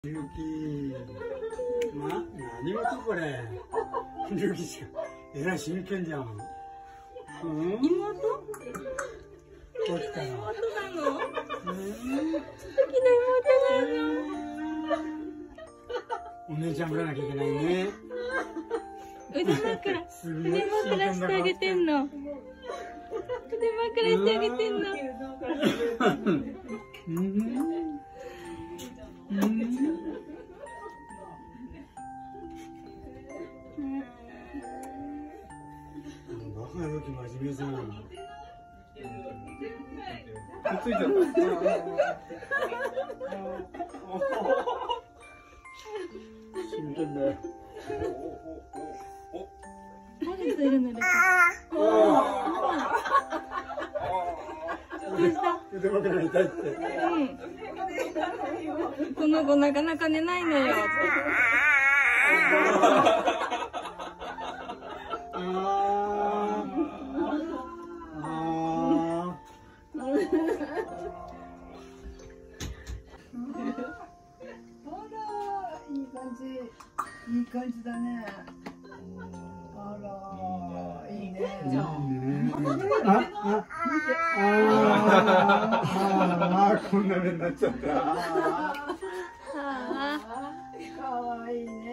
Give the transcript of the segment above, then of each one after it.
ゆき、何事これ。ゆきちゃん、えらい真剣じゃん。うん、 妹？ どうしたの？ 妹なの？好きな妹なの？ お姉ちゃんぶらなきゃいけないね。 腕枕してあげてんの。腕枕してあげてんの。 バカよき真面目じゃん。くっついちゃった。真剣だよ。 誰といるの？ 腕枕が痛いって。 この子なかなか寝ないのよ。 いい感じだね。あら、いいね。 こんな目になっちゃった。 かわいいね。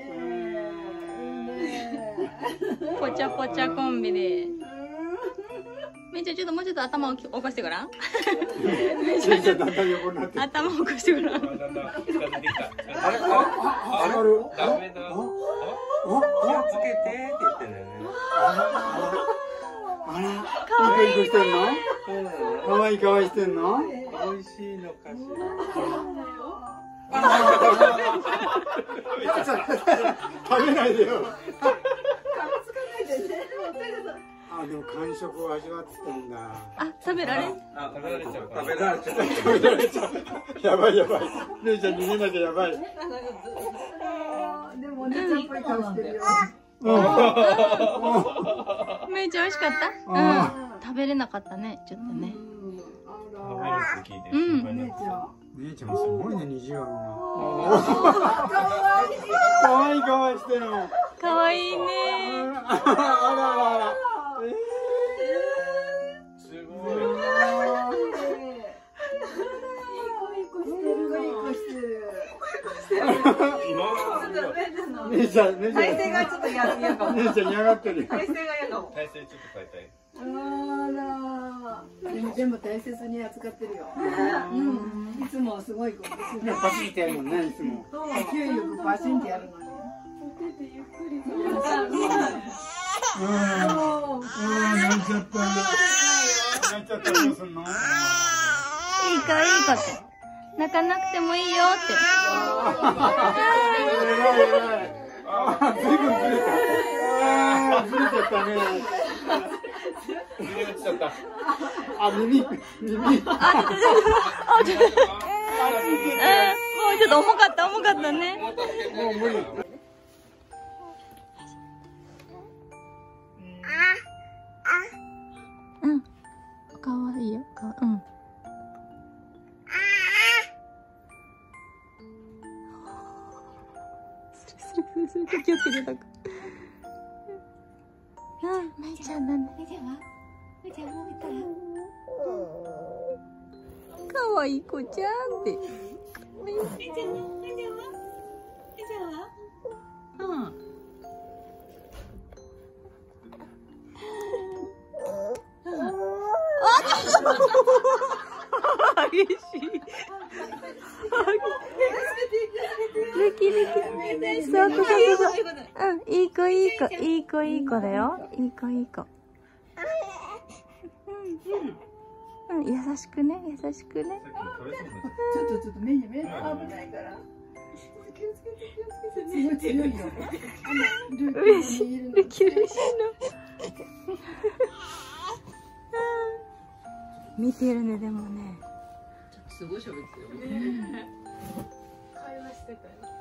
ぽちゃぽちゃコンビで。めいちゃん、ちょっともうちょっと頭を起こしてごらん。頭を起こしてごらん。 あれ？ダメだ。気をつけてって言ってるよね。 あら、いい子してんの？かわいいかわいいしてんの？ 美味しいのかしら。 食べないでよ。 あ、 でも感触を味わってたんだ。 あ、食べられ？ あ、食べられちゃう。 食べられちゃう。やばいやばい。姉ちゃん逃げなきゃやばい。 でもお姉ちゃんっぽい顔してるよ。 めいちゃん美味しかった？うん。食べれなかったね、ちょっとね。 食べるって聞いて。 姉ちゃんもすごいね、虹が。かわいいかわいいしてるの。 かわいいね。 あらあら。 すごい。 姉ちゃん、 体勢がちょっと嫌かも。 姉ちゃん嫌がってる。 体勢が嫌かも。 体勢ちょっと変えたい。 あら。でも大切に扱ってるよ。いつもすごい子ですよ。 パシってやるもんね、いつも。 勢いよくパシンってやるのに。 泣いちゃった。泣いちゃった。どうすんの？ いいかって。泣かなくてもいいよって。 ずいぶんずれた。ずれちゃったね。 ずれちゃった。 あ、耳。 もうちょっと重かったね。 もう無理。 うん。かわいいよ。うん。する気をつけてたか。めいちゃんだね。めいちゃんも見たら。かわいい子ちゃんって。めいちゃんは？うん。激しい。そう。うん、いい子だよ。いい子。うん、優しくね。 ちょっと目危ないから。気をつけて。すごい強いよ。 嬉しいの。見てるね、でもね。 すごい喋ってるよ。会話してたよ。